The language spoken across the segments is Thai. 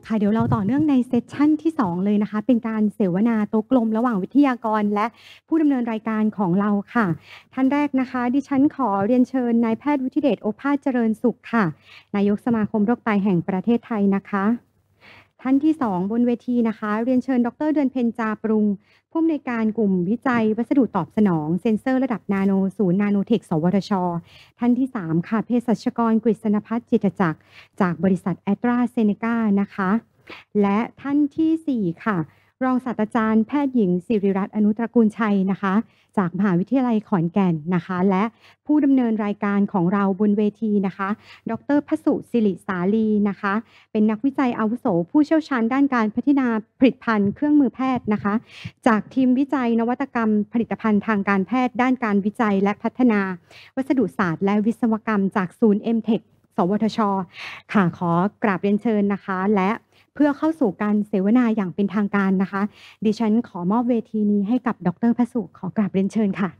ค่ะเดี๋ยวเราต่อเนื่องในเซสชันที่2เลยนะคะเป็นการเสวนาโต๊ะกลมระหว่างวิทยากรและผู้ดำเนินรายการของเราค่ะท่านแรกนะคะดิฉันขอเรียนเชิญนายแพทย์วุฒิเดชโอภาสเจริญสุขค่ะนายกสมาคมโรคไตแห่งประเทศไทยนะคะท่านที่2บนเวทีนะคะเรียนเชิญดรเดือนเพ็ญจาปรุงผู้อำนวยการกลุ่มวิจัยวัสดุตอบสนองเซ็นเซอร์ระดับนาโนศูนย์นาโนเทคสวทชท่านที่3ค่ะเภสัชกรกฤษณพัฒน์จิตรจักรจากบริษัทแอตราเซเนกานะคะและท่านที่4ค่ะรองศาสตราจารย์แพทย์หญิงสิริรัตน์อนุตระกูลชัยนะคะจากมหาวิทยาลัยขอนแก่นนะคะและผู้ดำเนินรายการของเราบนเวทีนะคะดรพสุสิริสาลีนะคะเป็นนักวิจัยอาวุโสผู้เชี่ยวชาญด้านการพัฒนาผลิตภัณฑ์เครื่องมือแพทย์นะคะจากทีมวิจัยนวัตกรรมผลิตภัณฑ์ทางการแพทย์ด้านการวิจัยและพัฒนาวัสดุศาสตร์และวิศวกรรมจากศูนย์ MTech สวทชค่ะขอกราบเรียนเชิญนะคะและเพื่อเข้าสู่การเสวนาอย่างเป็นทางการนะคะดิฉันขอมอบเวทีนี้ให้กับดรพสุขอกราบเรียนเชิญค่ะ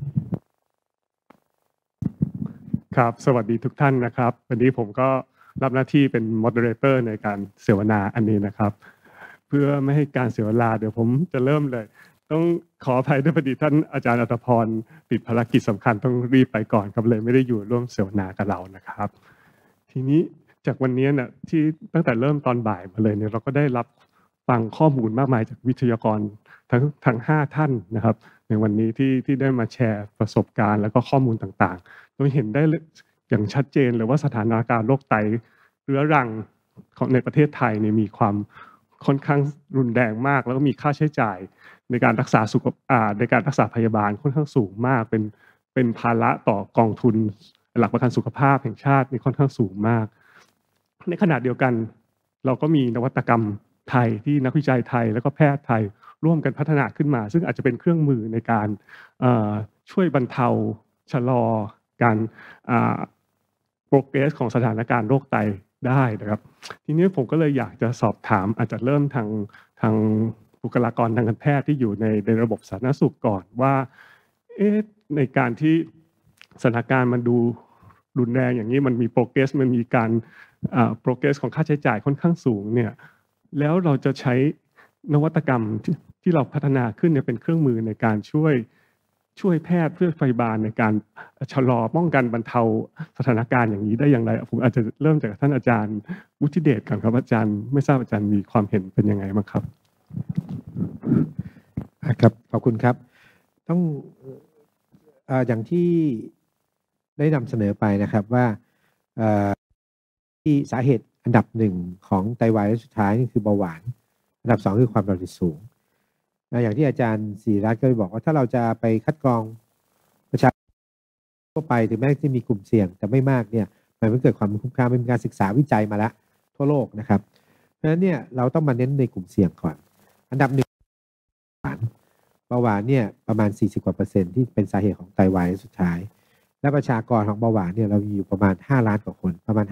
ครับสวัสดีทุกท่านนะครับวันนี้ผมก็รับหน้าที่เป็น moderator ในการเสวนาอันนี้นะครับเพื่อไม่ให้การเสวนาเดี๋ยวผมจะเริ่มเลยต้องขออภัยด้วยพอดีท่านอาจารย์อัตภพรติดภารกิจสำคัญต้องรีบไปก่อนครับเลยไม่ได้อยู่ร่วมเสวนากับเรานะครับทีนี้จากวันนี้เนี่ยที่ตั้งแต่เริ่มตอนบ่ายมาเลยเนี่ยเราก็ได้รับฟังข้อมูลมากมายจากวิทยากรทั้ง5ท่านนะครับในวันนี้ที่ได้มาแชร์ประสบการณ์แล้วก็ข้อมูลต่างๆโดยเห็นได้อย่างชัดเจนเลยว่าสถานการณ์โรคไตเรื้อรังของในประเทศไทยเนี่ยมีความค่อนข้างรุนแรงมากแล้วก็มีค่าใช้จ่ายในการรักษาในการรักษาพยาบาลค่อนข้างสูงมากเป็นภาระต่อกองทุนหลักประกันสุขภาพแห่งชาตินี่ค่อนข้างสูงมากในขณะเดียวกันเราก็มีนวัตกรรมไทยที่นักวิจัยไทยแล้วก็แพทย์ไทยร่วมกันพัฒนาขึ้นมาซึ่งอาจจะเป็นเครื่องมือในการช่วยบรรเทาชะลอการprogress ของสถานการณ์โรคไตได้นะครับทีนี้ผมก็เลยอยากจะสอบถามอาจจะเริ่มทางบุคลากรทางการแพทย์ที่อยู่ในระบบสาธารณสุขก่อนว่าในการที่สถานการณ์มันดูรุนแรงอย่างนี้มันมี progress มันมีการprogress ของค่าใช้จ่ายค่อนข้างสูงเนี่ยแล้วเราจะใช้นวัตกรรมที่เราพัฒนาขึ้นเนี่ยเป็นเครื่องมือในการช่วยแพทย์เพื่อพยาบาลในการชะลอป้องกันบรรเทาสถานการณ์อย่างนี้ได้อย่างไรผมอาจจะเริ่มจากท่านอาจารย์วุฒิเดชก่อนครับอาจารย์ไม่ทราบอาจารย์มีความเห็นเป็นยังไงบ้างครับครับขอบคุณครับต้องอย่างที่ได้นำเสนอไปนะครับว่าที่สาเหตุอันดับ1ของไตวายและสุดท้ายนี่คือเบาหวานอันดับ2คือความดันโลหิตสูงอย่างที่อาจารย์ศิริรัตน์ก็บอกว่าถ้าเราจะไปคัดกรองประชาชนทั่วไปถึงแม้จะมีกลุ่มเสี่ยงแต่ไม่มากเนี่ยมันไม่เกิดความคุ้มค่าเป็นการศึกษาวิจัยมาแล้วทั่วโลกนะครับเพราะฉะนั้นเนี่ยเราต้องมาเน้นในกลุ่มเสี่ยงก่อนอันดับ1เบาหวานเนี่ยประมาณ40%กว่าที่เป็นสาเหตุของไตวายสุดท้ายและประชากรของเบาหวานเนี่ยเรามีอยู่ประมาณ5ล้านกว่าคนประมาณ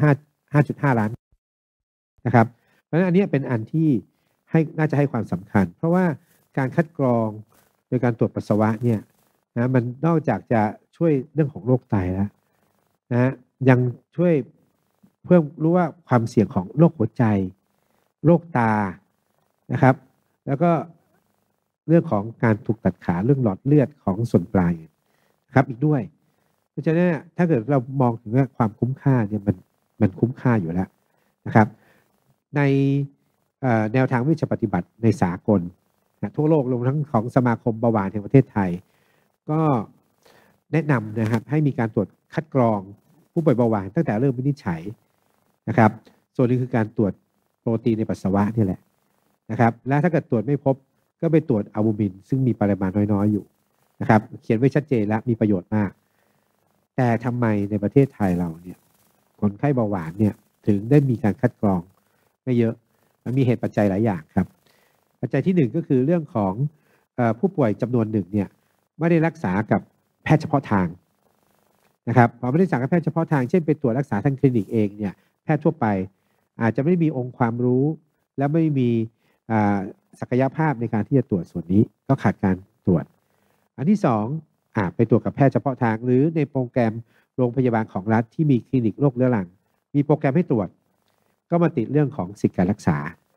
5.5 ล้านนะครับเพราะฉะนั้นอันนี้เป็นอันที่น่าจะให้ความสำคัญเพราะว่าการคัดกรองโดยการตรวจปัสสาวะเนี่ยนะมันนอกจากจะช่วยเรื่องของโรคไตแล้วนะยังช่วยเพิ่มรู้ว่าความเสี่ยงของโรคหัวใจโรคตานะครับแล้วก็เรื่องของการถูกตัดขาเรื่องหลอดเลือดของส่วนปลายครับอีกด้วยเพราะฉะนั้นถ้าเกิดเรามองถึงว่าความคุ้มค่าเนี่ยมันคุ้มค่าอยู่แล้วนะครับในแนวทางวิชาปฏิบัติในสากลทั่วโลกรวมทั้งของสมาคมเบาหวานแห่งประเทศไทยก็แนะนำนะครับให้มีการตรวจคัดกรองผู้ป่วยเบาหวานตั้งแต่เริ่มวินิจฉัยนะครับส่วนนี้คือการตรวจโปรตีนในปัสสาวะนี่แหละนะครับและถ้าเกิดตรวจไม่พบก็ไปตรวจอัลบูมินซึ่งมีปริมาณน้อยๆอยู่นะครับเขียนไว้ชัดเจนและมีประโยชน์มากแต่ทำไมในประเทศไทยเราเนี่ยคนไข้เบาหวานเนี่ยถึงได้มีการคัดกรองไม่เยอะมันมีเหตุปัจจัยหลายอย่างครับปัจจัยที่1ก็คือเรื่องของผู้ป่วยจำนวนหนึ่งเนี่ยไม่ได้รักษากับแพทย์เฉพาะทางนะครับพอไม่ได้รักษากับแพทย์เฉพาะทางเช่นไปตรวจรักษาทางคลินิกเองเนี่ยแพทย์ทั่วไปอาจจะไม่มีองค์ความรู้และไม่มีศักยภาพในการที่จะตรวจส่วนนี้ก็ขาดการตรวจอันที่2ไปตรวจกับแพทย์เฉพาะทางหรือในโปรแกรมโรงพยาบาลของรัฐที่มีคลินิกโรคเรื้อรังมีโปรแกรมให้ตรวจก็มาติดเรื่องของสิทธิการรักษา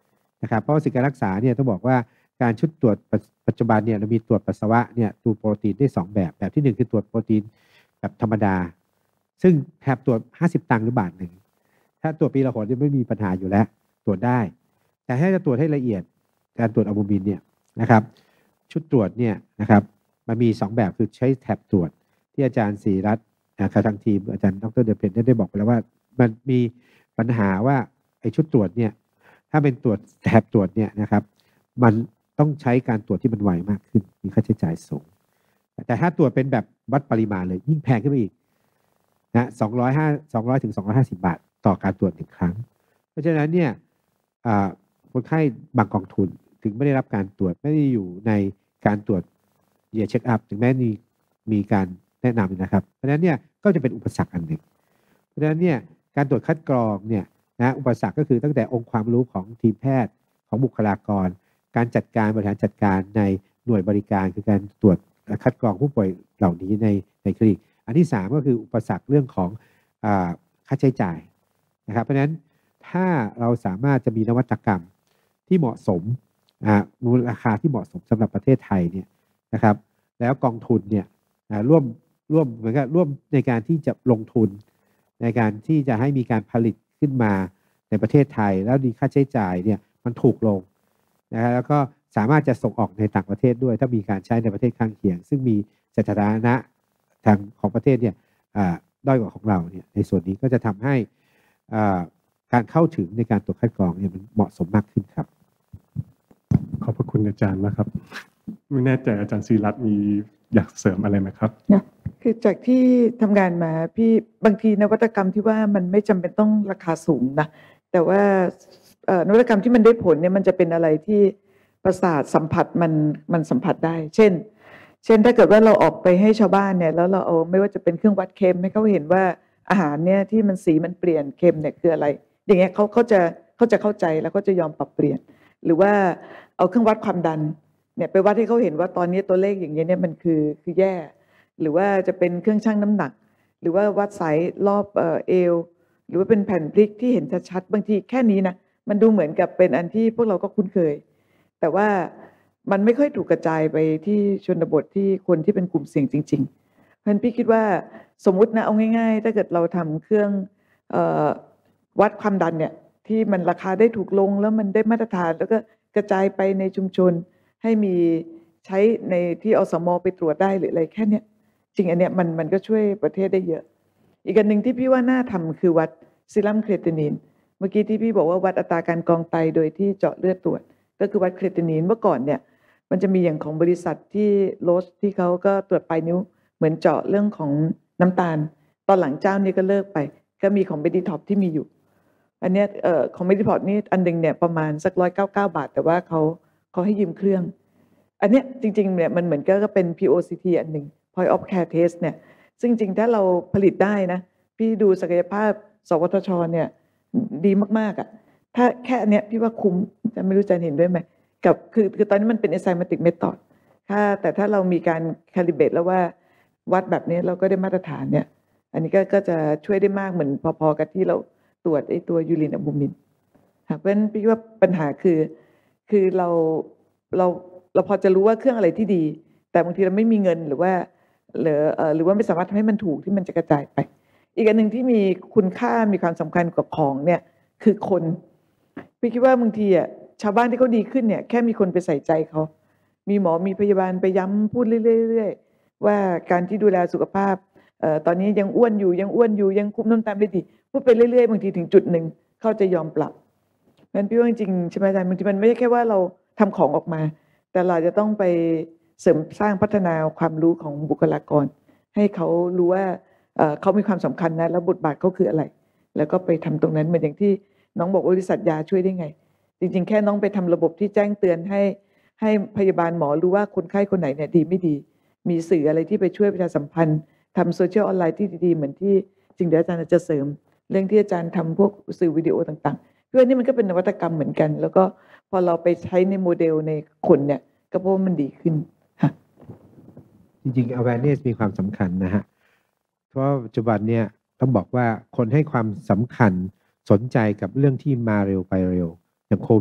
นะครับเพราะว่าสิ่งการรักษาเนี่ยต้องบอกว่าการชุดตรวจปัจจุบันเนี่ยเรามีตรวจปัสสาวะเนี่ยดูโปรตีนได้2แบบที่1คือตรวจโปรตีนแบบธรรมดาซึ่งแทบตรวจ50 ตังค์หรือ1 บาทถ้าตรวจปีละหนจะไม่มีปัญหาอยู่แล้วตรวจได้แต่ถ้าจะตรวจให้ละเอียดการตรวจอัลบูมินเนี่ยนะครับชุดตรวจเนี่ยนะครับมันมี2แบบคือใช้แท็บตรวจที่อาจารย์ศรีรัตน์ทางทีมอาจารย์ดร.เดอะเพนได้บอกไปแล้วว่ามันมีปัญหาว่าไอ้ชุดตรวจเนี่ยถ้าเป็นตรวจแท็บตรวจเนี่ยนะครับมันต้องใช้การตรวจที่มันไวมากขึ้นมีค่าใช้จ่ายสูงแต่ถ้าตรวจเป็นแบบวัดปริมาณเลยยิ่งแพงขึ้นไปอีกนะ200 ถึง 250 บาทต่อการตรวจ1 ครั้งเพราะฉะนั้นเนี่ยคนไข้บางกองทุนถึงไม่ได้รับการตรวจไม่ได้อยู่ในการตรวจเยียร์เช็คอัพถึงแม้มีการแนะนำนะครับเพราะฉะนั้นเนี่ยก็จะเป็นอุปสรรคอันหนึ่งเพราะฉะนั้นเนี่ยการตรวจคัดกรองเนี่ยนะอุปสรรคก็คือตั้งแต่องค์ความรู้ของทีมแพทย์ของบุคลากรการจัดการบริหารจัดการในหน่วยบริการคือการตรวจคัดกรองผู้ป่วยเหล่านี้ในคลินิกอันที่3ก็คืออุปสรรคเรื่องของค่าใช้จ่ายนะครับเพราะฉะนั้นถ้าเราสามารถจะมีนวัตกรรมที่เหมาะสมมูลราคาที่เหมาะสมสำหรับประเทศไทยเนี่ยนะครับแล้วกองทุนเนี่ยร่วมเหมือนกับร่วมในการที่จะลงทุนในการที่จะให้มีการผลิตขึ้นมาในประเทศไทยแล้วมีค่าใช้จ่ายเนี่ยมันถูกลงนะครับแล้วก็สามารถจะส่งออกในต่างประเทศด้วยถ้ามีการใช้ในประเทศข้างเคียงซึ่งมีสถานะทางของประเทศเนี่ยด้อยกว่าของเราเนี่ยในส่วนนี้ก็จะทำให้การเข้าถึงในการตรวจคัดกรองเนี่ยมันเหมาะสมมากขึ้นครับขอบพระคุณอาจารย์นะครับไม่แน่ใจอาจารย์ศรีรัตน์มีอยากเสริมอะไรไหมครับคือจากที่ทำงานมาพี่บางทีนวัตกรรมที่ว่ามันไม่จำเป็นต้องราคาสูงนะแต่ว่านวัตกรรมที่มันได้ผลเนี่ยมันจะเป็นอะไรที่ประสาทสัมผัสมันสัมผัสได้เช่นถ้าเกิดว่าเราออกไปให้ชาวบ้านเนี่ยแล้วเราเอาไม่ว่าจะเป็นเครื่องวัดเค็มให้เขาเห็นว่าอาหารเนี่ยที่มันสีมันเปลี่ยนเค็มเนี่ยคืออะไรอย่างเงี้ยเขาจะเข้าใจแล้วก็จะยอมปรับเปลี่ยนหรือว่าเอาเครื่องวัดความดันเนี่ยไปวัดให้เขาเห็นว่าตอนนี้ตัวเลขอย่างเงี้ยเนี่ยมันคือแย่หรือว่าจะเป็นเครื่องชั่งน้ำหนักหรือว่าวัดสายรอบเอวหรือว่าเป็นแผ่นพลิกที่เห็นชัดๆบางทีแค่นี้นะมันดูเหมือนกับเป็นอันที่พวกเราก็คุ้นเคยแต่ว่ามันไม่ค่อยถูกกระจายไปที่ชนบทที่คนที่เป็นกลุ่มเสี่ยงจริงๆเพราะฉะนั้นพี่คิดว่าสมมุตินะเอาง่ายๆถ้าเกิดเราทำเครื่องวัดความดันเนี่ยที่มันราคาได้ถูกลงแล้วมันได้มาตรฐานแล้วก็กระจายไปในชุมชนให้มีใช้ในที่อสม.ไปตรวจได้หรืออะไรแค่เนี้ยจริงอันเนี้ยมันก็ช่วยประเทศได้เยอะอีกอันหนึ่งที่พี่ว่าน่าทำคือวัดซีรัมเครตินินเมื่อกี้ที่พี่บอกว่าวัดอัตราการกรองไตโดยที่เจาะเลือดตรวจก็คือวัดเครตินินเมื่อก่อนเนี่ยมันจะมีอย่างของบริษัทที่โรสที่เขาก็ตรวจปลายนิ้วเหมือนเจาะเรื่องของน้ำตาลตอนหลังเจ้านี้ก็เลิกไปก็มีของเบดิท็อปที่มีอยู่อันเนี้ยของเบดิท็อปนี่อันนึงเนี่ยประมาณสัก199 บาทแต่ว่าเขาให้ยืมเครื่องอันเนี้ยจริงๆเนี่ยมันเหมือนก็เป็น POCT อันหนึ่ง Point of Care Test เนี่ยซึ่งจริงถ้าเราผลิตได้นะพี่ดูศักยภาพสวทช.เนี่ยดีมากๆอ่ะถ้าแค่อันเนี้ยพี่ว่าคุ้มจะไม่รู้จะเห็นด้วยไหมกับคือตอนนี้มันเป็น enzymatic method แต่ถ้าเรามีการ calibrate แล้วว่าวัดแบบนี้เราก็ได้มาตรฐานเนี่ยอันนี้ก็จะช่วยได้มากเหมือนพอๆกับที่เราตรวจไอ้ตัวยูรินอัลบูมินเพราะฉะนั้นพี่ว่าปัญหาคือเราพอจะรู้ว่าเครื่องอะไรที่ดีแต่บางทีเราไม่มีเงินหรือว่าไม่สามารถทำให้มันถูกที่มันจะกระจายไปอีกอันหนึ่งที่มีคุณค่ามีความสำคัญกว่าของเนี่ยคือคนพี่คิดว่าบางทีอ่ะชาวบ้านที่เขาดีขึ้นเนี่ยแค่มีคนไปใส่ใจเขามีหมอมีพยาบาลไปย้ำพูดเรื่อยๆว่าการที่ดูแลสุขภาพตอนนี้ยังอ้วนอยู่ยังคุมน้ำตาลไม่ดีพูดไปเรื่อยๆบางทีถึงจุดหนึ่งเขาจะยอมปรับงั้นพี่ว่าจริงๆใช่ไหมอาจารย์บางทีมันไม่ใช่แค่ว่าเราทำของออกมาแต่เราจะต้องไปเสริมสร้างพัฒนาความรู้ของบุคลากรให้เขารู้ว่าเขามีความสำคัญนะแล้วบทบาทเขาคืออะไรแล้วก็ไปทำตรงนั้นเหมือนอย่างที่น้องบอกบริษัทยาช่วยได้ไงจริงๆแค่น้องไปทำระบบที่แจ้งเตือนให้พยาบาลหมอรู้ว่าคนไข้คนไหนเนี่ยดีไม่ดีมีสื่ออะไรที่ไปช่วยประชาสัมพันธ์ทำโซเชียลออนไลน์ที่ดีๆเหมือนที่จริงเดี๋ยวอาจารย์จะเสริมเรื่องที่อาจารย์ทำพวกสื่อวิดีโอต่างๆเพื่อนี่มันก็เป็นนวัตกรรมเหมือนกันแล้วก็พอเราไปใช้ในโมเดลในคนเนี่ยก็เพราะว่ามันดีขึ้นจริงๆ awareness มีความสำคัญนะฮะเพราะปัจจุบันเนี่ยต้องบอกว่าคนให้ความสำคัญสนใจกับเรื่องที่มาเร็วไปเร็วอย่างโควิด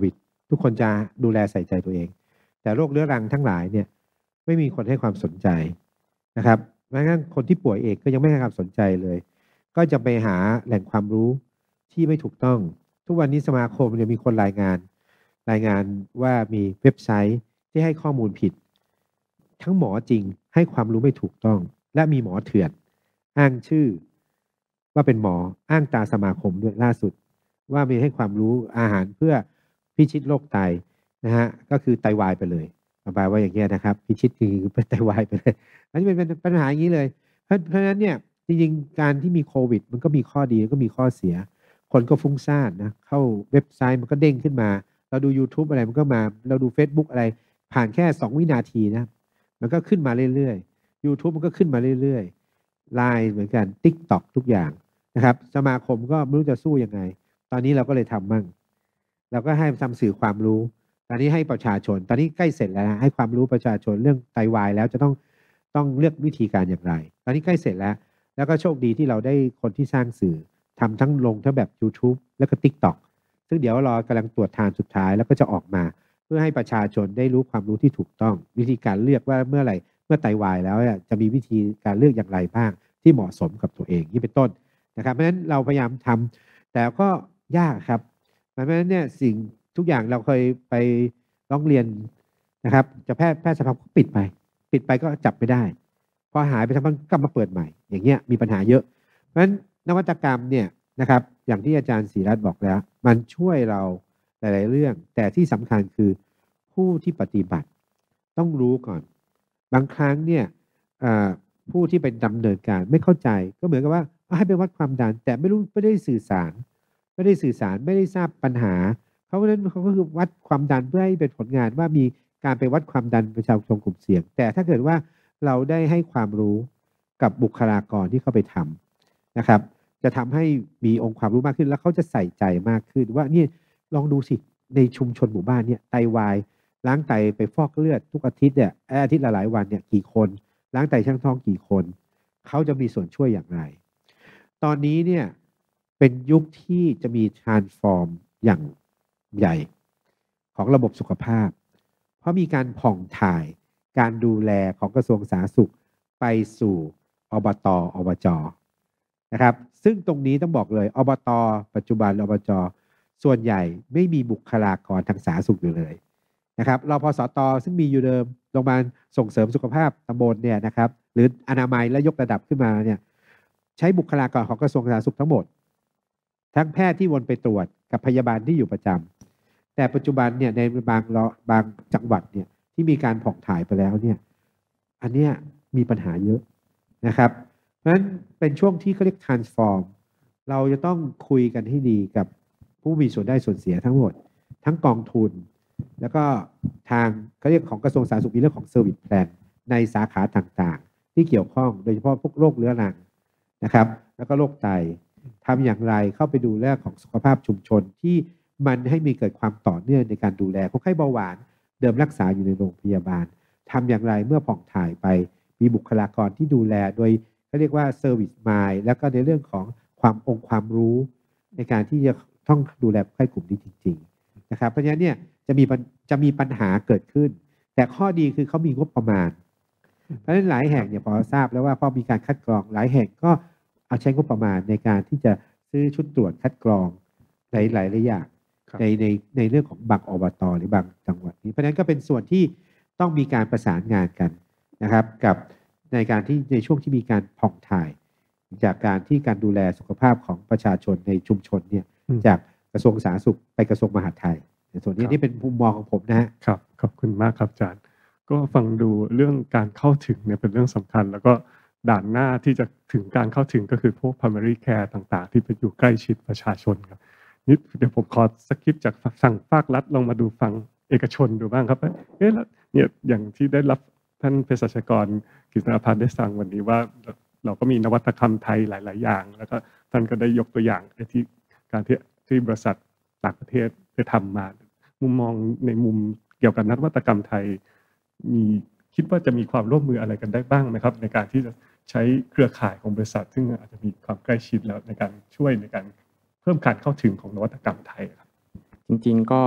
ทุกคนจะดูแลใส่ใจตัวเองแต่โรคเรื้อรังทั้งหลายเนี่ยไม่มีคนให้ความสนใจนะครับแม้กระทั่งคนที่ป่วยเองก็ยังไม่ให้ความสนใจเลยก็จะไปหาแหล่งความรู้ที่ไม่ถูกต้องทุกวันนี้สมาคมเนี่ยมีคนรายงานว่ามีเว็บไซต์ที่ให้ข้อมูลผิดทั้งหมอจริงให้ความรู้ไม่ถูกต้องและมีหมอเถื่อนอ้างชื่อว่าเป็นหมออ้างตาสมาคมด้วยล่าสุดว่ามีให้ความรู้อาหารเพื่อพิชิตโรคไตนะฮะก็คือไตวายไปเลยระบายว่าอย่างเงี้ยนะครับพิชิตคือเป็นไตวายไปเลยอันนี้เป็นปัญหาอย่างนี้เลยเพราะฉะนั้นเนี่ยจริงๆการที่มีโควิดมันก็มีข้อดีก็มีข้อเสียคนก็ฟุ้งซ่านนะเข้าเว็บไซต์มันก็เด้งขึ้นมาเราดู YouTube อะไรมันก็มาเราดู Facebook อะไรผ่านแค่2วินาทีนะมันก็ขึ้นมาเรื่อยๆ YouTube มันก็ขึ้นมาเรื่อยๆ LINE เหมือนกัน TikTok ทุกอย่างนะครับสมาคมก็ไม่รู้จะสู้ยังไงตอนนี้เราก็เลยทำมั่งเราก็ให้ทำสื่อความรู้ตอนนี้ให้ประชาชนตอนนี้ใกล้เสร็จแล้วนะให้ความรู้ประชาชนเรื่องไตวายแล้วจะต้องเลือกวิธีการอย่างไรตอนนี้ใกล้เสร็จแล้วก็โชคดีที่เราได้คนที่สร้างสื่อทำทั้งลงทั้งแบบ YouTube แล้วก็ TikTok ซึ่งเดี๋ยวรอกำลังตรวจทานสุดท้ายแล้วก็จะออกมาเพื่อให้ประชาชนได้รู้ความรู้ที่ถูกต้องวิธีการเลือกว่าเมื่อไตวายแล้วจะมีวิธีการเลือกอย่างไรบ้างที่เหมาะสมกับตัวเองนี่เป็นต้นนะครับเพราะฉะนั้นเราพยายามทำแต่ก็ยากครับเพราะฉะนั้นเนี่ยสิ่งทุกอย่างเราเคยไปร้องเรียนนะครับจะแพทย์สภาก็ปิดไปก็จับไม่ได้พอหายไปทั้งก็มาเปิดใหม่อย่างเงี้ยมีปัญหาเยอะเพราะฉะนั้นนวัตกรรมเนี่ยนะครับอย่างที่อาจารย์ศรีรัตน์บอกแล้วมันช่วยเราหลายๆเรื่องแต่ที่สำคัญคือผู้ที่ปฏิบัติต้องรู้ก่อนบางครั้งเนี่ยผู้ที่เป็นดำเนินการไม่เข้าใจก็เหมือนกับว่าให้ไปวัดความดันแต่ไม่ได้สื่อสารไม่ได้ทราบปัญหาเขาเพราะฉะนั้นเขาก็คือวัดความดันเพื่อให้เป็นผลงานว่ามีการไปวัดความดันประชาชนกลุ่มเสี่ยงแต่ถ้าเกิดว่าเราได้ให้ความรู้กับบุคลากรที่เข้าไปทำนะครับจะทำให้มีองค์ความรู้มากขึ้นแล้วเขาจะใส่ใจมากขึ้นว่านี่ลองดูสิในชุมชนหมู่บ้านเนี่ยไตวายล้างไตไปฟอกเลือดทุกอาทิตย์เนี่ยอาทิตย์ละหลายวันเนี่ยกี่คนล้างไตช่างท้องกี่คนเขาจะมีส่วนช่วยอย่างไรตอนนี้เนี่ยเป็นยุคที่จะมี transform อย่างใหญ่ของระบบสุขภาพเพราะมีการผ่องถ่ายการดูแลของกระทรวงสาธารณสุขไปสู่อบต.อบจ.นะครับซึ่งตรงนี้ต้องบอกเลยอบต.ปัจจุบันอบจ.ส่วนใหญ่ไม่มีบุคลากรทางสาธารณสุขอยู่เลยนะครับรพสต.ซึ่งมีอยู่เดิมโรงพยาบาลส่งเสริมสุขภาพตำบลเนี่ยนะครับหรืออนามัยและยกระดับขึ้นมาเนี่ยใช้บุคลากรของกระทรวงสาธารณสุขทั้งหมดทั้งแพทย์ที่วนไปตรวจกับพยาบาลที่อยู่ประจำแต่ปัจจุบันเนี่ยในบางจังหวัดเนี่ยที่มีการผ่องถ่ายไปแล้วเนี่ยอันเนี้ยมีปัญหาเยอะนะครับเพราะฉะนั้นเป็นช่วงที่เขาเรียก transform เราจะต้องคุยกันให้ดีกับผู้มีส่วนได้ส่วนเสียทั้งหมดทั้งกองทุนแล้วก็ทางเขาเรียกของกระทรวงสาธารณสุขมีเรื่องของ Service Plan ในสาขาต่างๆที่เกี่ยวข้องโดยเฉพาะพวกโรคเรื้อรังนะครับแล้วก็โรคไตทำอย่างไรเข้าไปดูแลของสุขภาพชุมชนที่มันให้มีเกิดความต่อเนื่องในการดูแลคนไข้เบาหวานเดิมรักษาอยู่ในโรงพยาบาลทำอย่างไรเมื่อผ่องถ่ายไปมีบุคลากรที่ดูแลโดยเขาเรียกว่า Service Mind แล้วก็ในเรื่องของความรู้ในการที่จะต้องดูแลคนไข้กลุ่มนี้จริงๆนะครับเพราะฉะนั้นเนี่ยจะมีปัญหาเกิดขึ้นแต่ข้อดีคือเขามีงบประมาณเพราะฉะนั้นหลายแห่งเนี่ยพอทราบแล้วว่าพอมีการคัดกรองหลายแห่งก็เอาใช้งบประมาณในการที่จะซื้อชุดตรวจคัดกรองหลายอย่างในเรื่องของบางอบต.หรือบางจังหวัดนี้เพราะฉะนั้นก็เป็นส่วนที่ต้องมีการประสานงานกันนะครับกับในการที่ในช่วงที่มีการผ่องถ่ายจากการดูแลสุขภาพของประชาชนในชุมชนเนี่ยจากกระทรวงสาธารณสุขไปกระทรวงมหาดไทยในส่วนนี้นี่เป็นมุมมองของผมนะฮะครับขอบคุณมากครับอาจารย์ก็ฟังดูเรื่องการเข้าถึงเนี่ยเป็นเรื่องสำคัญแล้วก็ด่านหน้าที่จะถึงการเข้าถึงก็คือพวก primary care ต่างๆที่ไปอยู่ใกล้ชิดประชาชนครับนี่เดี๋ยวผมขอสกิปจากฝั่งภาครัฐลงมาดูฝั่งเอกชนดูบ้างครับแล้วเนี่ยอย่างที่ได้รับท่านเภสัชกรกฤษณพันธ์ได้สั่งวันนี้ว่าเราก็มีนวัตกรรมไทยหลายๆอย่างแล้วก็ท่านก็ได้ยกตัวอย่างที่การที่บริษัทต่างประเทศได้ทำมามุมมองในมุมเกี่ยวกับนวัตกรรมไทยคิดว่าจะมีความร่วมมืออะไรกันได้บ้างไหมครับในการที่จะใช้เครือข่ายของบริษัทซึ่งอาจจะมีความใกล้ชิดแล้วในการช่วยในการเพิ่มการเข้าถึงของนวัตกรรมไทยครับจริงๆก็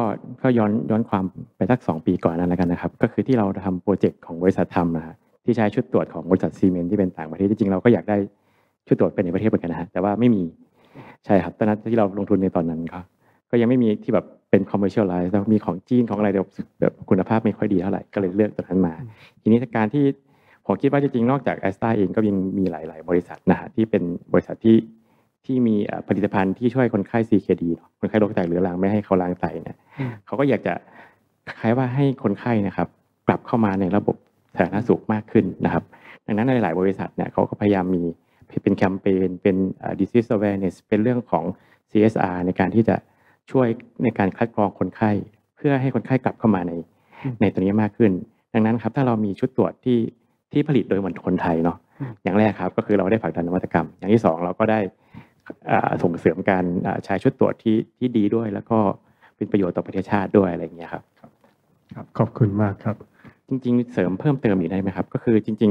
ก็ย้อนความไปสัก2 ปีก่อนนั้นแล้วกันนะครับก็คือที่เราทำโปรเจกต์ของบริษัททำนะฮะที่ใช้ชุดตรวจของบริษัทซีเมนต์ที่เป็นต่างประเทศจริงๆเราก็อยากได้ชุดตรวจเป็นในประเทศเหมือนกันนะฮะแต่ว่าไม่มีใช่ครับตอนนั้นที่เราลงทุนในตอนนั้นก็ยังไม่มีที่แบบเป็น commercialize แล้วมีของจีนของอะไรแบบคุณภาพไม่ค่อยดีเท่าไหร่ก็เลยเลือกตัวนั้นมาทีนี้การที่ผมคิดว่าจริงๆนอกจากแอสตราเองก็ยังมีหลายๆบริษัทนะฮะที่เป็นบริษัทที่มีผลิตภัณฑ์ที่ช่วยคนไข้ CKD คนไข้โรคไตเรื้อรังไม่ให้เขาล้างไตเนี่ยเขาก็อยากจะคล้ายว่าให้คนไข้นะครับกลับเข้ามาในระบบสาธารณสุขมากขึ้นนะครับดังนั้นในหลายบริษัทเนี่ยเขาก็พยายามมีเป็นแคมเปญเป็น disease awareness เป็นเรื่องของ CSR ในการที่จะช่วยในการคัดกรองคนไข้เพื่อให้คนไข้กลับเข้ามาในตัวนี้มากขึ้นดังนั้นครับถ้าเรามีชุดตรวจที่ผลิตโดยคนไทยเนาะอย่างแรกครับก็คือเราได้ผลักดันนวัตกรรมอย่างที่2เราก็ได้ส่งเสริมการใช้ชุดตรวจที่ดีด้วยแล้วก็เป็นประโยชน์ต่อประเทศชาติด้วยอะไรอย่างเงี้ยครับครับขอบคุณมากครับจริงๆเสริมเพิ่มเติมอีกได้ไหมครับก็คือจริง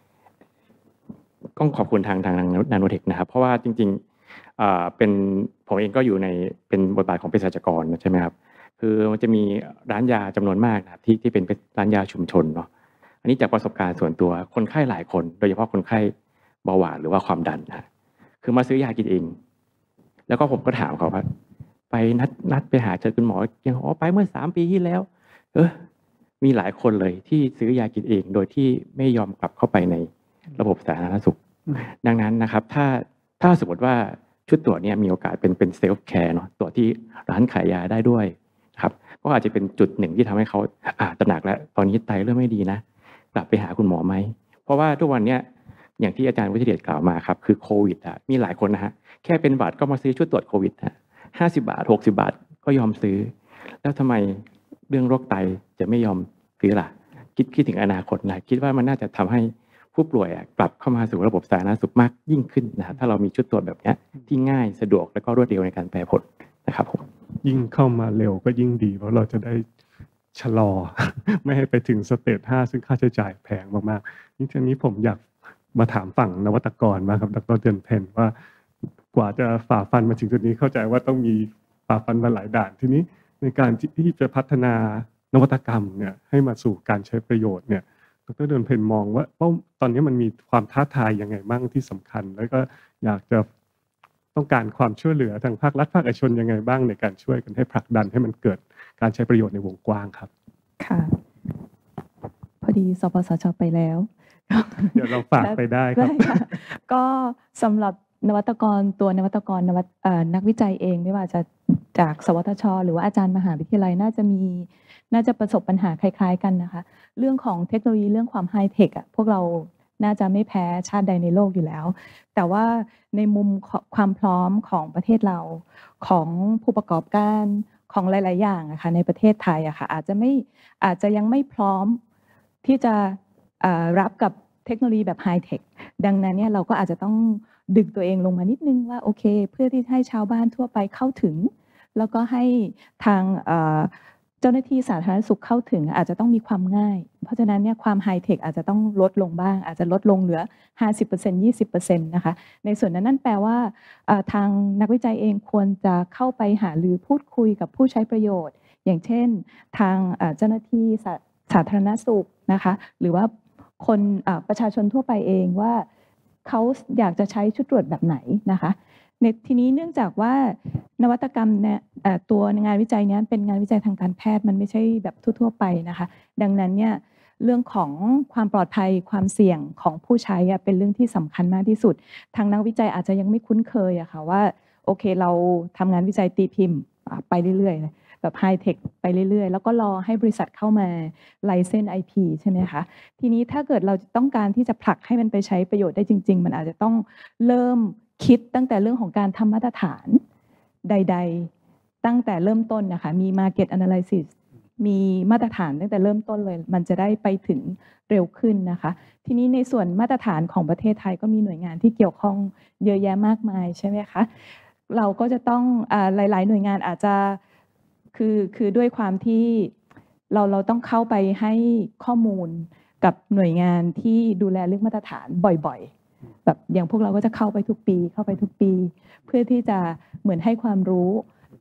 ๆต้องขอบคุณทางนาโนเทคนะครับเพราะว่าจริงๆเป็นผมเองก็อยู่ในเป็นบทบาทของเภสัชกรใช่ไหมครับคือมันจะมีร้านยาจำนวนมากนะครับที่เป็นร้านยาชุมชนเนาะอันนี้จากประสบการณ์ส่วนตัวคนไข้หลายคนโดยเฉพาะคนไข้เบาหวานหรือว่าความดันนะคือมาซื้อยากินเองแล้วก็ผมก็ถามเขาว่าไปนัดไปหาเจอคุณหมอยังไปเมื่อ3 ปีที่แล้วมีหลายคนเลยที่ซื้อยากินเองโดยที่ไม่ยอมกลับเข้าไปในระบบสาธารณสุขดังนั้นนะครับถ้าสมมติว่าชุดตรวจเนี่ยมีโอกาสเป็นเซลฟ์แคร์เนาะตรวจที่ร้านขายยาได้ด้วยครับก็อาจจะเป็นจุดหนึ่งที่ทำให้เขาตระหนักแล้วตอนนี้ไตเริ่มไม่ดีนะกลับไปหาคุณหมอไหมเพราะว่าทุกวันเนี้ยอย่างที่อาจารย์วิทยเดชกล่าวมาครับคือโควิดมีหลายคนนะฮะแค่เป็นหวัดก็มาซื้อชุดตรวจโควิด50 บาท60 บาทก็ยอมซื้อแล้วทำไมเรื่องโรคไตจะไม่ยอมซื้อล่ะคิดถึงอนาคตนะคิดว่ามันน่าจะทำให้ผู้ป่วยกลับเข้ามาสู่ระบบสาธารณสุขมากยิ่งขึ้นนะครับถ้าเรามีชุดตรวจแบบนี้ที่ง่ายสะดวกและก็รวดเร็วในการแปลผลนะครับผมยิ่งเข้ามาเร็วก็ยิ่งดีเพราะเราจะได้ชะลอ ไม่ให้ไปถึงสเตจ5ซึ่งค่าใช้จ่ายแพงมากๆทีนี้ผมอยากมาถามฝั่งนวัตกรมาครับดร.เดือนเพ็ญว่ากว่าจะฝ่าฟันมาถึงจุดนี้เข้าใจว่าต้องมีฝ่าฟันมาหลายด่านทีนี้ในการที่จะพัฒนานวัตกรรมเนี่ยให้มาสู่การใช้ประโยชน์เนี่ยดร.เดือนเพ็ญมองว่าตอนนี้มันมีความท้าทายยังไงบ้างที่สำคัญแล้วก็อยากจะต้องการความช่วยเหลือทางภาครัฐภาคเอกชนยังไงบ้างในการช่วยกันให้ผลักดันให้มันเกิดการใช้ประโยชน์ในวงกว้างครับค่ะพอดีสปสช.ไปแล้วเดี๋ยวเราฝากไปได้ครับก็สำหรับนวัตกรนักวิจัยเองไม่ว่าจะจากสวทช.หรือว่าอาจารย์มหาวิทยาลัยน่าจะประสบปัญหาคล้ายๆกันนะคะเรื่องของเทคโนโลยีเรื่องความไฮเทคพวกเราน่าจะไม่แพ้ชาติใดในโลกอยู่แล้วแต่ว่าในมุมความพร้อมของประเทศเราของผู้ประกอบการของหลายๆอย่างนะคะในประเทศไทยอะค่ะอาจจะยังไม่พร้อมที่จะรับกับเทคโนโลยีแบบไฮเทคดังนั้นเนี่ยเราก็อาจจะต้องดึงตัวเองลงมานิดนึงว่าโอเคเพื่อที่ให้ชาวบ้านทั่วไปเข้าถึงแล้วก็ให้ทางเจ้าหน้าที่สาธารณสุขเข้าถึงอาจจะต้องมีความง่ายเพราะฉะนั้นเนี่ยความไฮเทคอาจจะต้องลดลงบ้างอาจจะลดลงเหลือ 50% 20% นะคะในส่วนนั้นนั่นแปลว่าทางนักวิจัยเองควรจะเข้าไปหาหรือพูดคุยกับผู้ใช้ประโยชน์อย่างเช่นทางเจ้าหน้าที่สาธารณสุขนะคะหรือว่าคนประชาชนทั่วไปเองว่าเขาอยากจะใช้ชุดตรวจแบบไหนนะคะในทีนี้เนื่องจากว่านวัตกรรมเนี่ยตัวงานวิจัยนี้เป็นงานวิจัยทางการแพทย์มันไม่ใช่แบบทั่วๆไปนะคะดังนั้นเนี่ยเรื่องของความปลอดภัยความเสี่ยงของผู้ใช้เป็นเรื่องที่สำคัญมากที่สุดทางนักวิจัยอาจจะยังไม่คุ้นเคยอะค่ะว่าโอเคเราทำงานวิจัยตีพิมพ์ไปเรื่อยๆแบบไฮเทคไปเรื่อยๆแล้วก็รอให้บริษัทเข้ามาไลเซนส์ IP ใช่ไหมคะทีนี้ถ้าเกิดเราต้องการที่จะผลักให้มันไปใช้ประโยชน์ได้จริงๆมันอาจจะต้องเริ่มคิดตั้งแต่เรื่องของการทำมาตรฐานใดๆตั้งแต่เริ่มต้นนะคะมี Market Analysis มีมาตรฐานตั้งแต่เริ่มต้นเลยมันจะได้ไปถึงเร็วขึ้นนะคะทีนี้ในส่วนมาตรฐานของประเทศไทยก็มีหน่วยงานที่เกี่ยวข้องเยอะแยะมากมายใช่ไหมคะเราก็จะต้องหลายๆหน่วยงานอาจจะคือด้วยความที่เราต้องเข้าไปให้ข้อมูลกับหน่วยงานที่ดูแลเรื่องมาตรฐานบ่อยๆแบบอย่างพวกเราก็จะเข้าไปทุกปีเพื่อที่จะเหมือนให้ความรู้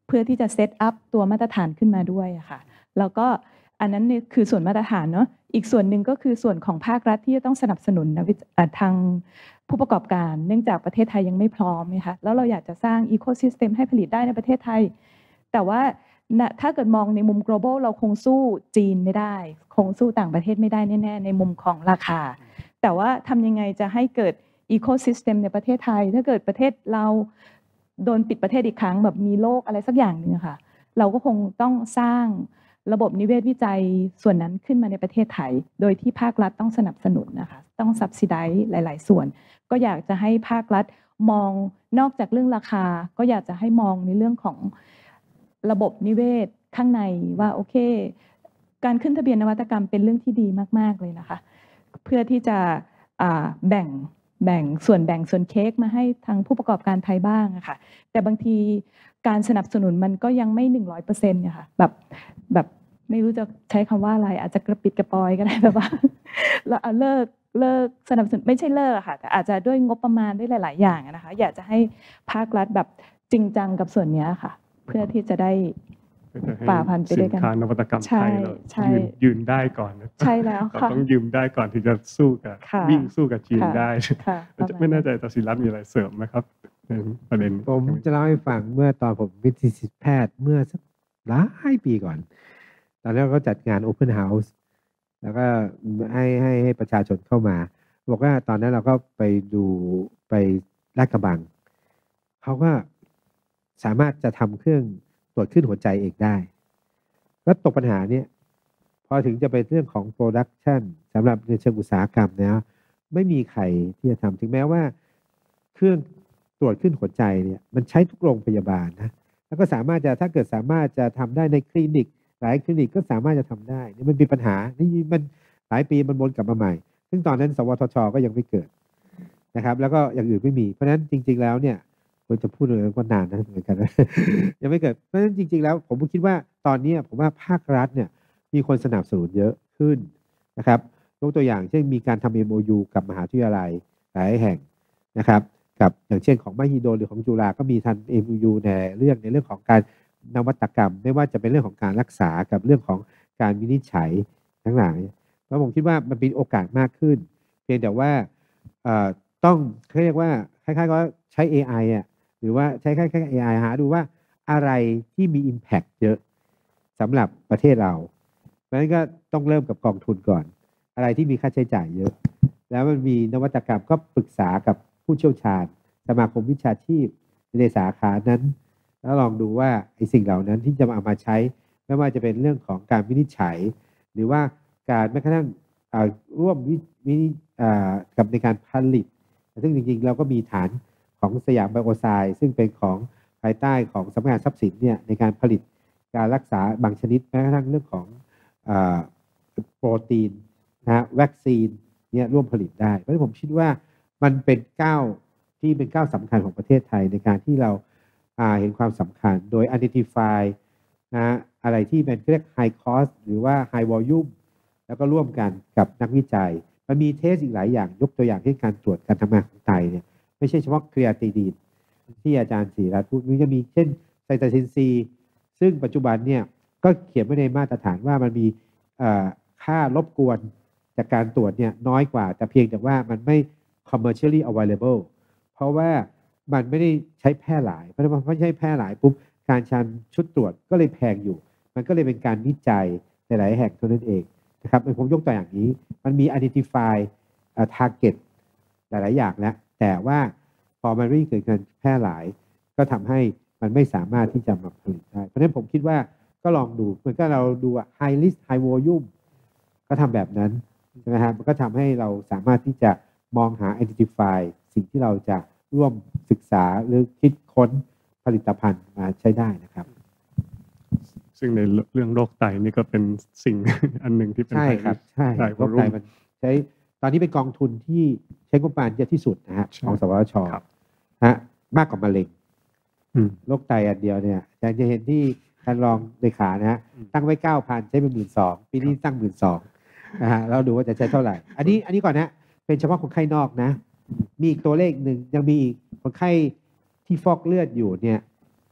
เพื่อที่จะเซตอัพตัวมาตรฐานขึ้นมาด้วยอะค่ะแล้วก็อันนั้นเนี่ยคือส่วนมาตรฐานเนาะอีกส่วนหนึ่งก็คือส่วนของภาครัฐที่จะต้องสนับสนุนทางผู้ประกอบการเนื่องจากประเทศไทยยังไม่พร้อมนะคะแล้วเราอยากจะสร้างอีโคซิสเต็มให้ผลิตได้ในประเทศไทยแต่ว่าถ้าเกิดมองในมุม global เราคงสู้จีนไม่ได้คงสู้ต่างประเทศไม่ได้แน่ๆในมุมของราคาแต่ว่าทำยังไงจะให้เกิดอีโคซิสเต็มในประเทศไทยถ้าเกิดประเทศเราโดนปิดประเทศอีกครั้งแบบมีโรคอะไรสักอย่างหนึ่งค่ะเราก็คงต้องสร้างระบบนิเวศวิจัยส่วนนั้นขึ้นมาในประเทศไทยโดยที่ภาครัฐต้องสนับสนุนนะคะต้อง subsidize หลายๆส่วนก็อยากจะให้ภาครัฐมองนอกจากเรื่องราคาก็อยากจะให้มองในเรื่องของระบบนิเวศข้างในว่าโอเคการขึ้นทะเบียนนวัตกรรมเป็นเรื่องที่ดีมากๆเลยนะคะเพื่อที่จะแบ่งส่วนเค้กมาให้ทางผู้ประกอบการไทยบ้างอะค่ะแต่บางทีการสนับสนุนมันก็ยังไม่ 100% เนี่ยค่ะแบบไม่รู้จะใช้คำว่าอะไรอาจจะกระปิดกระปอยก็ได้แบบว่าแล้วเลิกสนับสนุนไม่ใช่เลิกค่ะแต่อาจจะด้วยงบประมาณด้วยหลายๆอย่างนะคะอยากจะให้ภาครัฐแบบจริงจังกับส่วนนี้ค่ะเพื่อที่จะได้ฝ่าพันไปด้วยกันสินค้านวัตกรรมไทยเราใช่ยืนได้ก่อนนะใช่แล้วเราค่ะต้องยืมได้ก่อนที่จะสู้กับค่ะวิ่งสู้กับจีนได้ค่ะประมาณไม่แน่ใจอาจารย์ศิรัตน์มีอะไรเสริมไหมครับในประเด็นผมจะเล่าให้ฟังเมื่อตอนผมเป็นนิสิตแพทย์เมื่อสักหลายปีก่อน ตอนนั้นเราก็จัดงาน Open House แล้วก็ให้ประชาชนเข้ามาบอกว่าตอนนั้นเราก็ไปดูไปลาดกระบังเขาก็สามารถจะทำเครื่องตรวจขึ้นหัวใจเองได้แล้วตกปัญหาเนี่ยพอถึงจะเป็นเรื่องของโปรดักชันสำหรับในเชิงอุตสาหกรรมแล้วไม่มีใครที่จะทำถึงแม้ว่าเครื่องตรวจขึ้นหัวใจเนี่ยมันใช้ทุกโรงพยาบาลนะแล้วก็สามารถจะถ้าเกิดสามารถจะทำได้ในคลินิกหลายคลินิกก็สามารถจะทำได้นี่มันมีปัญหานี่มันหลายปีมันวนกลับมาใหม่ซึ่งตอนนั้นสวทช.ก็ยังไม่เกิดนะครับแล้วก็อย่างอื่นไม่มีเพราะฉะนั้นจริงๆแล้วเนี่ยควรจะพูดเลยว่านานนะเหมือนกันนะ ยังไม่เกิดเพราะฉะนั้นจริงๆแล้วผมคิดว่าตอนนี้ผมว่าภาครัฐเนี่ยมีคนสนับสนุนเยอะขึ้นนะครับยกตัวอย่างเช่นมีการทำ MOU กับมหาวิทยาลัยหลายแห่งนะครับกับอย่างเช่นของมหิดลหรือของจุฬาก็มีทำ MOU ในเรื่องของการนวัตกรรมไม่ว่าจะเป็นเรื่องของการรักษากับเรื่องของการวินิจฉัยทั้งหลายแล้วผมคิดว่ามันเป็นโอกาสมากขึ้นเพียงแต่ว่าต้องเขาเรียกว่าคล้ายๆก็ใช้ AI อ่ะหรือว่าใช้คล้ายๆ AI หาดูว่าอะไรที่มี Impact เยอะสำหรับประเทศเราเพราะฉะนั้นก็ต้องเริ่มกับกองทุนก่อนอะไรที่มีค่าใช้จ่ายเยอะแล้วมันมีนวัตกรรมก็ปรึกษากับผู้เชี่ยวชาญสมาคมวิชาชีพในสาขานั้นแล้วลองดูว่าไอ้สิ่งเหล่านั้นที่จะเอามาใช้ไม่ว่าจะเป็นเรื่องของการวินิจฉัยหรือว่าการแม้กระทั่งร่วมกับในการผลิตซึ่งจริงๆเราก็มีฐานของสยามไบโอไซด์ซึ่งเป็นของภายใต้ของสำนักงานทรัพย์สินเนี่ยในการผลิตการรักษาบางชนิดแม้กระทั่งเรื่องของโปรตีนนะวัคซีนเนี่ยร่วมผลิตได้เพราะฉะนั้นผมคิดว่ามันเป็นก้าวที่เป็นก้าวสำคัญของประเทศไทยในการที่เราเห็นความสำคัญโดย identify นะอะไรที่เป็นเรียก high cost หรือว่า high volume แล้วก็ร่วมกันกับนักวิจัยมันมีเทสอีกหลายอย่างยกตัวอย่างที่การตรวจการทำงานของไตเนี่ยไม่ใช่เฉพาะครีเอตินีนที่อาจารย์ศรีรัตน์พูดมันจะมีเช่นไซโตซินซีซึ่งปัจจุบันเนี่ยก็เขียนไว้ในมาตรฐานว่ามันมีค่ารบกวนจากการตรวจเนี่ยน้อยกว่าแต่เพียงแต่ว่ามันไม่ commercially available เพราะว่ามันไม่ได้ใช้แพร่หลายเพราะไม่ใช่แพร่หลายปุ๊บการชันชุดตรวจก็เลยแพงอยู่มันก็เลยเป็นการวิจัยในหลายแห่งเท่านั้นเองนะครับผมยกตัวอย่างนี้มันมี identify target หลายๆอย่างแล้วแต่ว่าพอมันไม่เกิดการแพร่หลายก็ทำให้มันไม่สามารถที่จะมาผลิตได้เพราะฉะนั้นผมคิดว่าก็ลองดูเหมือนกับเราดูhigh risk high volume ก็ทำแบบนั้นใช่ไหมครับมันก็ทำให้เราสามารถที่จะมองหา identify สิ่งที่เราจะร่วมศึกษาหรือคิดค้นผลิตภัณฑ์มาใช้ได้นะครับซึ่งในเรื่องโรคไตนี่ก็เป็นสิ่ง อันหนึ่งที่เป็นใช่ครับใช่โรคไตมันใช้ตอนนี้เป็นกองทุนที่ใช้งบประมาณเยอะที่สุดนะฮะของสวทช.ฮะมากกว่ามะเร็งโรคไตอันเดียวเนี่ยจะเห็นที่ท่านรองเลขานะฮะตั้งไว้ 9,000 ใช้ไป 12,000 ปีนี้ตั้ง 12,000 นะฮะเราดูว่าจะใช้เท่าไหร่อันนี้ก่อนนะเป็นเฉพาะคนไข้นอกนะมีอีกตัวเลขหนึ่งยังมีอีกคนไข้ที่ฟอกเลือดอยู่เนี่ย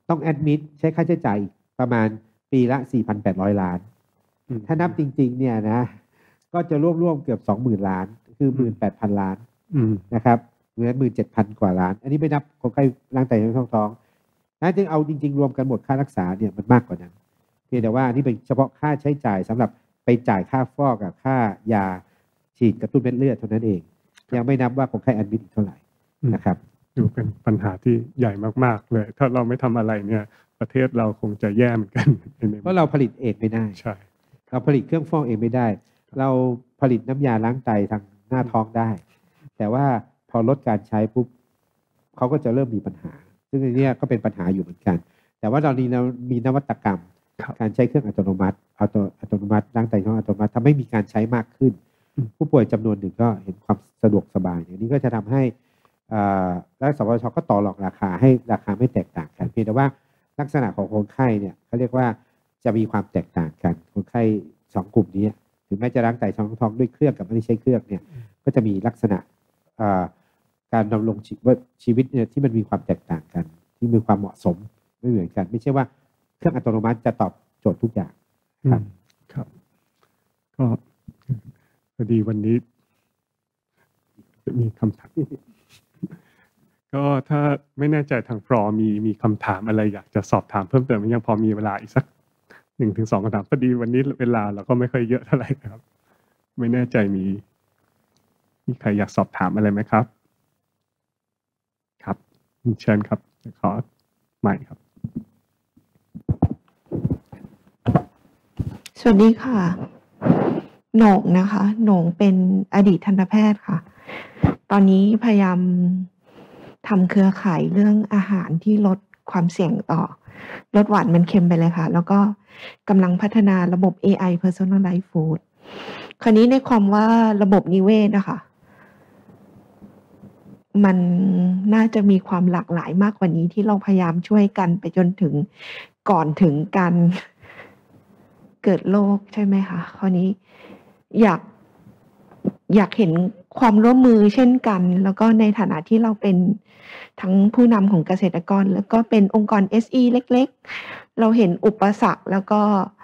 ต้องแอดมิดใช้ค่าใช้จ่ายอีกประมาณปีละ 4,800 ล้านถ้านับจริงๆเนี่ยนะก็จะร่วมเกือบ 20,000 ล้านคือ 18,000 ล้านนะครับเหลือ 17,000 กว่าล้านอันนี้ไม่นับคนไข้ร่างไตท้องนะจึงเอาจริงๆรวมกันหมดค่ารักษาเนี่ยมันมากกว่านั้นเพียงแต่ว่านี่เป็นเฉพาะค่าใช้จ่ายสำหรับไปจ่ายค่าฟอกกับค่ายาฉีดกระตุ้นเม็ดเลือดเท่านั้นเองยังไม่นับว่าคนไข้แอดมิดอีกเท่าไหร่นะครับดูเป็นปัญหาที่ใหญ่มากๆเลยถ้าเราไม่ทำอะไรเนี่ยประเทศเราคงจะแย่เหมือนกันเพราะเราผลิตเองไม่ได้ใช่เราผลิตเครื่องฟอกเองไม่ได้เราผลิตน้ำยาล้างไตทางหน้าท้องได้แต่ว่าพอลดการใช้ปุ๊บเขาก็จะเริ่มมีปัญหาซึ่งอันนี้ก็เป็นปัญหาอยู่เหมือนกันแต่ว่าตอนนี้เรามีนวัตกรรมการใช้เครื่องอัตโนมัติล้างไตท้องอัตโนมัติทำให้มีการใช้มากขึ้นผู้ป่วยจำนวนหนึ่งก็เห็นความสะดวกสบายอย่างนี้ก็จะทำให้และสปสช.ก็ต่อรองราคาให้ราคาไม่แตกต่างกันเพียงแต่ว่าลักษณะของคนไข้เนี่ยเขาเรียกว่าจะมีความแตกต่างกันคนไข้2กลุ่มนี้ถึงแม้จะล้างไตท้องด้วยเครื่องกับไม่ได้ใช้เครื่องเนี่ยก็จะมีลักษณะการดำรงชีวิตเนี่ยที่มันมีความแตกต่างกันที่มีความเหมาะสมไม่เหมือนกันไม่ใช่ว่าเครื่องอัตโนมัติจะตอบโจทย์ทุกอย่างครับก็พอดีวันนี้จะมีคำถามก็ถ้าไม่แน่ใจทางฟลอร์มีคำถามอะไรอยากจะสอบถามเพิ่มเติมยังพอมีเวลาอีกสัก 1-2 คำถามพอดีวันนี้เวลาเราก็ไม่ค่อยเยอะเท่าไหร่นะครับไม่แน่ใจมีใครอยากสอบถามอะไรไหมครับครับเชิญครับขอใหม่ครับสวัสดีค่ะโหน่งนะคะโหน่งเป็นอดีตทันตแพทย์ค่ะตอนนี้พยายามทำเครือข่ายเรื่องอาหารที่ลดความเสี่ยงต่อลดหวานมันเค็มไปเลยค่ะแล้วก็กำลังพัฒนาระบบ AI Personalized Food คราวนี้ในความว่าระบบนิเวศนะคะมันน่าจะมีความหลากหลายมากกว่านี้ที่เราพยายามช่วยกันไปจนถึงก่อนถึงการเกิดโรคใช่ไหมคะคราวนี้อยากเห็นความร่วมมือเช่นกันแล้วก็ในฐานะที่เราเป็นทั้งผู้นำของเกษตรกรแล้วก็เป็นองค์กร SE เล็กๆเราเห็นอุปสรรคแล้วก็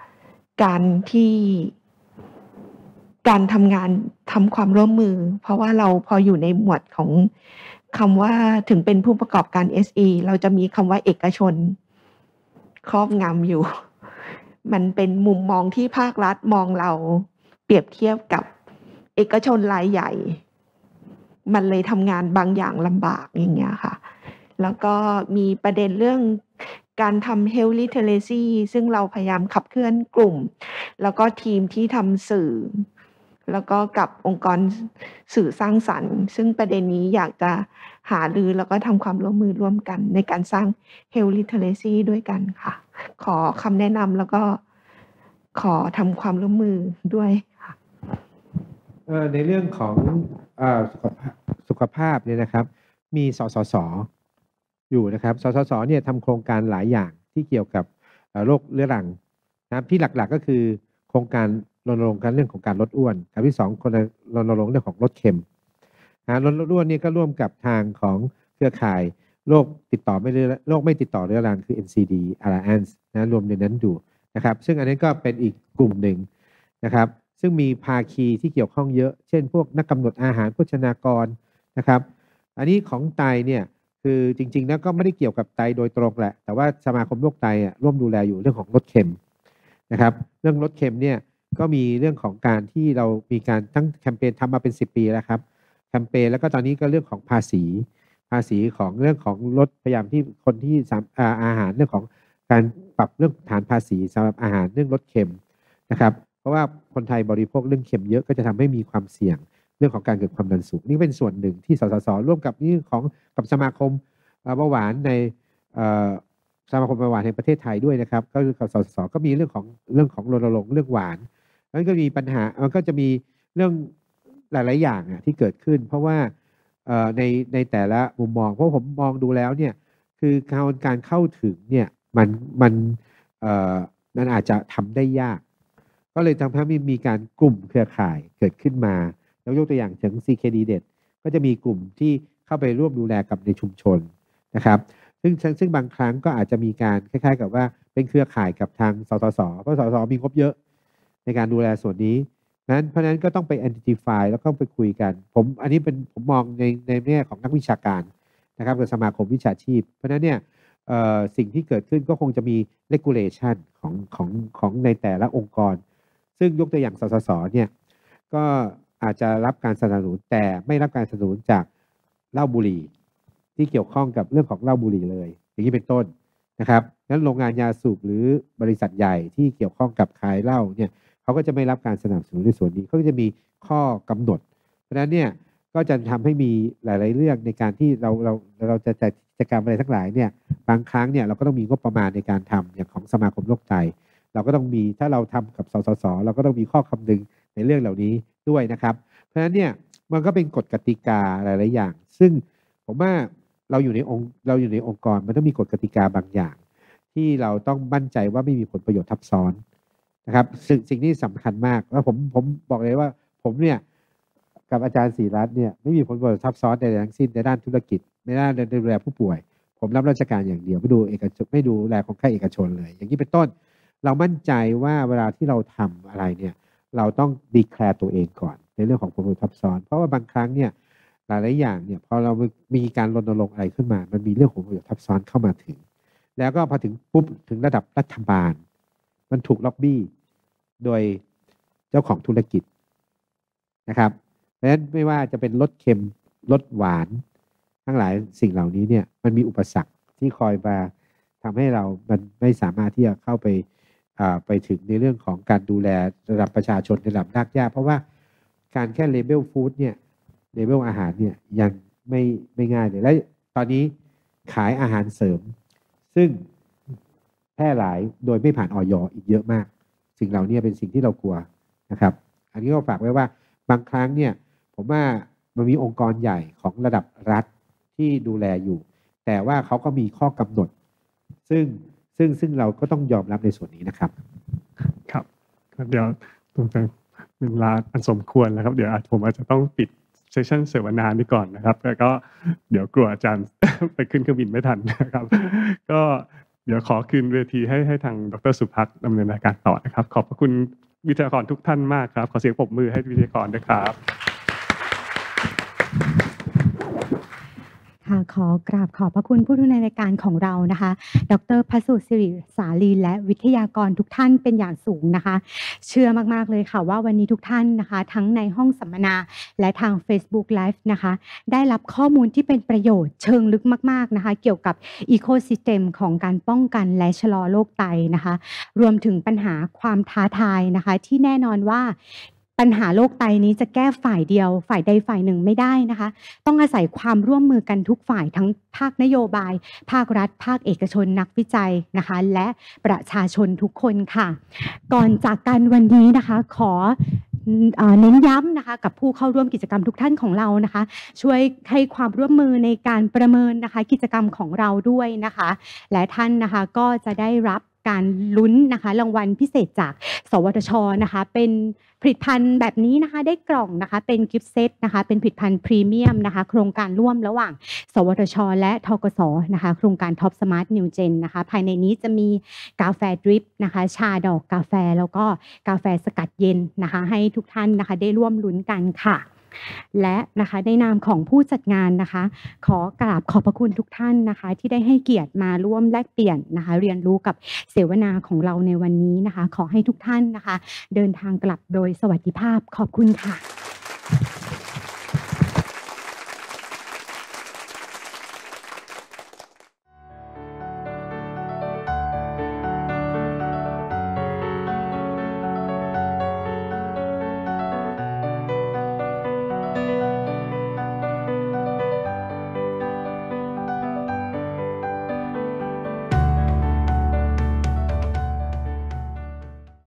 การทำงานทำความร่วมมือเพราะว่าเราพออยู่ในหมวดของคำว่าถึงเป็นผู้ประกอบการ SE เราจะมีคำว่าเอกชนครอบงำอยู่มันเป็นมุมมองที่ภาครัฐมองเราเปรียบเทียบกับเอกชนรายใหญ่มันเลยทำงานบางอย่างลำบากอย่างเงี้ยค่ะแล้วก็มีประเด็นเรื่องการทำ Health Literacy ซึ่งเราพยายามขับเคลื่อนกลุ่มแล้วก็ทีมที่ทำสื่อแล้วก็กับองค์กรสื่อสร้างสรรค์ซึ่งประเด็นนี้อยากจะหารือแล้วก็ทำความร่วมมือร่วมกันในการสร้าง Health Literacy ด้วยกันค่ะขอคำแนะนำแล้วก็ขอทำความร่วมมือด้วยค่ะในเรื่องของสุขภาพเนี่ยนะครับมีสสส.อยู่นะครับสสส.เนี่ยทำโครงการหลายอย่างที่เกี่ยวกับโรคเรื้อรังนะครับที่หลักๆก็คือโครงการรณรงค์เรื่องของการลดอ้วนกับที่2คนรณรงค์เรื่องของลดเค็มลดอ้วนนี่ก็ร่วมกับทางของเครือข่ายโรคไม่ติดต่อเรื้อรังคือ NCD Alliance นะรวมในนั้นดูนะครับซึ่งอันนี้ก็เป็นอีกกลุ่มหนึ่งนะครับซึ่งมีภาคีที่เกี่ยวข้องเยอะเช่นพวกนักกำหนดอาหารโภชนากรนะครับอันนี้ของไตเนี่ยคือจริงๆแล้วก็ไม่ได้เกี่ยวกับไตโดยตรงแหละแต่ว่าสมาคมโรคไตร่วมดูแลอยู่เรื่องของลดเค็มนะครับเรื่องลดเค็มเนี่ยก็มีเรื่องของการที่เรามีการตั้งแคมเปญทำมาเป็น10 ปีแล้วครับแคมเปญแล้วก็ตอนนี้ก็เรื่องของภาษีของเรื่องของลดพยายามที่คนที่อาหารเรื่องของการปรับเรื่องฐานภาษีสำหรับอาหารเรื่องลดเค็มนะครับเพราะว่าคนไทยบริโภคเรื่องเค็มเยอะก็จะทำให้มีความเสี่ยงเรื่องของการเกิดความดันสูงนี่เป็นส่วนหนึ่งที่สสส.ร่วมกับนี่กับสมาคมเบาหวานในสมาคมเบาหวานแห่งประเทศไทยด้วยนะครับก็คือกับสสส.ก็มีเรื่องของรณรงค์เรื่องหวานแล้วก็มีปัญหามันก็จะมีเรื่องหลายๆอย่างที่เกิดขึ้นเพราะว่าในแต่ละมุมมองเพราะผมมองดูแล้วเนี่ยคือการเข้าถึงเนี่ยมันอาจจะทำได้ยากก็เลยทำให้มีการกลุ่มเครือข่ายเกิดขึ้นมาแล้วยกตัวอย่างถึง CKD เด็ดก็จะมีกลุ่มที่เข้าไปร่วมดูแลกับในชุมชนนะครับซึ่งบางครั้งก็อาจจะมีการคล้ายๆกับว่าเป็นเครือข่ายกับทางสสสเพราะสสมีงบเยอะในการดูแลส่วนนี้เพราะฉะนั้นก็ต้องไป identify แล้วก็ไปคุยกันอันนี้ผมมองในแง่ของนักวิชาการนะครับกับสมาคมวิชาชีพเพราะฉะนั้นเนี่ยสิ่งที่เกิดขึ้นก็คงจะมี regulation ของในแต่ละองค์กรซึ่งยกตัวอย่างสสสเนี่ยก็อาจจะรับการสนับสนุนแต่ไม่รับการสนับสนุนจากเหล้าบุหรี่ที่เกี่ยวข้องกับเรื่องของเหล้าบุหรี่เลยอย่างนี้เป็นต้นนะครับงั้นโรงงานยาสูบหรือบริษัทใหญ่ที่เกี่ยวข้องกับขายเหล้าเนี่ยเขาก็จะไม่รับการสนับสนุนในส่วนนี้เขาก็จะมีข้อกำหนดเพราะฉะนั้นเนี่ยก็จะทำให้มีหลายๆเรื่องในการที่เราจะจัดกิจกรรมอะไรทั้งหลายเนี่ยบางครั้งเนี่ยเราก็ต้องมีงบประมาณในการทำอย่างของสมาคมโรคไตเราก็ต้องมีถ้าเราทำกับสสสเราก็ต้องมีข้อคำนึงในเรื่องเหล่านี้ด้วยนะครับเพราะฉะนั้นเนี่ยมันก็เป็นกฎกติกาหลายๆอย่างซึ่งผมว่าเราอยู่ในองค์กรมันต้องมีกฎกติกาบางอย่างที่เราต้องมั่นใจว่าไม่มีผลประโยชน์ทับซ้อนนะครับสิ่งนี้สำคัญมากแล้วผมบอกเลยว่าผมเนี่ยกับอาจารย์ศรีรัตน์เนี่ยไม่มีผลประโยชน์ทับซ้อนใดๆทั้งสิ้นในด้านธุรกิจในด้านดูแลผู้ป่วยผมรับราชการอย่างเดียวไม่ดูแลคนไข้เอกชนเลยอย่างนี้เป็นต้นเรามั่นใจว่าเวลาที่เราทำอะไรเนี่ยเราต้องดีแคลร์ตัวเองก่อนในเรื่องของผลประโยชน์ทับซ้อนเพราะว่าบางครั้งเนี่ยหลายๆอย่างเนี่ยพอเรามีการรณรงค์อะไรขึ้นมามันมีเรื่องของผลประโยชน์ทับซ้อนเข้ามาถึงแล้วก็พอถึงปุ๊บถึงระดับรัฐบาลมันถูกล็อบบี้โดยเจ้าของธุรกิจนะครับเพราะฉะนั้นไม่ว่าจะเป็นรสเค็มรสหวานทั้งหลายสิ่งเหล่านี้เนี่ยมันมีอุปสรรคที่คอยมาทำให้มันไม่สามารถที่จะเข้าไปถึงในเรื่องของการดูแลระดับประชาชนในระดับรากหญ้าเพราะว่าการแค่เลเบลฟู้ดเนี่ยเลเบลอาหารเนี่ยยังไม่ง่ายเลยและตอนนี้ขายอาหารเสริมซึ่งแพร่หลายโดยไม่ผ่านอย.อีกเยอะมากสิ่งเหล่านี้เป็นสิ่งที่เรากลัวนะครับอันนี้ก็ฝากไว้ว่าบางครั้งเนี่ยผมว่ามันมีองค์กรใหญ่ของระดับรัฐที่ดูแลอยู่แต่ว่าเขาก็มีข้อกำหนดซึ่งเราก็ต้องยอมรับในส่วนนี้นะครับครับเดี๋ยวตรงเป็นเวลาอันสมควรแล้วครับเดี๋ยวผมอาจจะต้องปิดเซสชั่นเสวนานี้ก่อนนะครับแล้วก็เดี๋ยวกลัวอาจารย์ ไปขึ้นเครื่องบินไม่ทันนะครับก็เดี๋ยวขอคืนเวทีให้ทางดร.สุภักดิ์ดำเนินรายการต่อนะครับขอบพระคุณวิทยากรทุกท่านมากครับขอเสียงปรบมือให้วิทยากรด้วยครับค่ะขอกราบขอบพระคุณผู้ดำเนินรายการของเรานะคะดร.พสุศิริสาลีและวิทยากรทุกท่านเป็นอย่างสูงนะคะเชื่อมากๆเลยค่ะว่าวันนี้ทุกท่านนะคะทั้งในห้องสัมมนาและทาง Facebook Live นะคะได้รับข้อมูลที่เป็นประโยชน์เชิงลึกมากๆนะคะเกี่ยวกับอีโคซิสเต็มของการป้องกันและชะลอโรคไตนะคะรวมถึงปัญหาความท้าทายนะคะที่แน่นอนว่าปัญหาโรคไตนี้จะแก้ฝ่ายเดียวฝ่ายใดฝ่ายหนึ่งไม่ได้นะคะต้องอาศัยความร่วมมือกันทุกฝ่ายทั้งภาคนโยบายภาครัฐภาคเอกชนนักวิจัยนะคะและประชาชนทุกคนค่ะก่อนจากกันวันนี้นะคะขอเน้นย้ำนะคะกับผู้เข้าร่วมกิจกรรมทุกท่านของเรานะคะช่วยให้ความร่วมมือในการประเมินนะคะกิจกรรมของเราด้วยนะคะและท่านนะคะก็จะได้รับการลุ้นนะคะรางวัลพิเศษจากสวทช.นะคะเป็นผลิตภัณฑ์แบบนี้นะคะได้กล่องนะคะเป็นกิฟต์เซตนะคะเป็นผลิตภัณฑ์พรีเมียมนะคะโครงการร่วมระหว่างสวทช.และธกส.นะคะโครงการท็อปสมาร์ทนิวเจนนะคะภายในนี้จะมีกาแฟดริปนะคะชาดอกกาแฟแล้วก็กาแฟสกัดเย็นนะคะให้ทุกท่านนะคะได้ร่วมลุ้นกันค่ะและนะคะในนามของผู้จัดงานนะคะขอกราบขอบพระคุณทุกท่านนะคะที่ได้ให้เกียรติมาร่วมแลกเปลี่ยนนะคะเรียนรู้กับเสวนาของเราในวันนี้นะคะขอให้ทุกท่านนะคะเดินทางกลับโดยสวัสดิภาพขอบคุณค่ะ